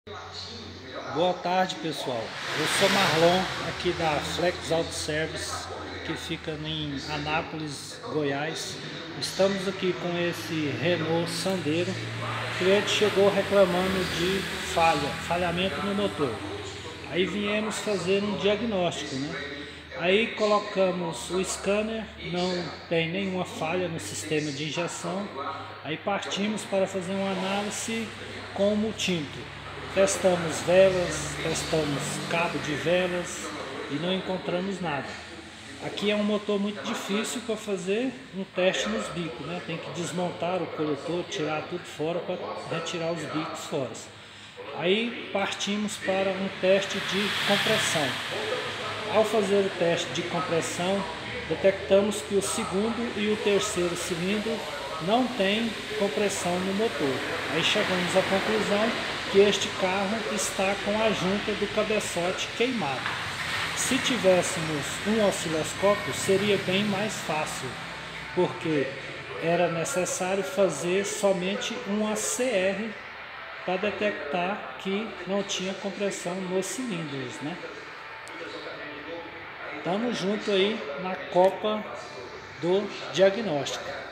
Boa tarde, pessoal. Eu sou Marlon, aqui da Flex Auto Service, que fica em Anápolis, Goiás. Estamos aqui com esse Renault Sandero. O cliente chegou reclamando de falhamento no motor. Aí viemos fazer um diagnóstico, né? Aí colocamos o scanner, não tem nenhuma falha no sistema de injeção. Aí partimos para fazer uma análise com o multímetro. Testamos velas, testamos cabo de velas e não encontramos nada. Aqui é um motor muito difícil para fazer um teste nos bicos, né? Tem que desmontar o coletor, tirar tudo fora para retirar os bicos fora. Aí partimos para um teste de compressão. Ao fazer o teste de compressão, detectamos que o segundo e o terceiro cilindro não tem compressão no motor. Aí chegamos à conclusão que este carro está com a junta do cabeçote queimado. Se tivéssemos um osciloscópio, seria bem mais fácil, porque era necessário fazer somente um ACR para detectar que não tinha compressão nos cilindros, né? Estamos junto aí na Copa do Diagnóstico.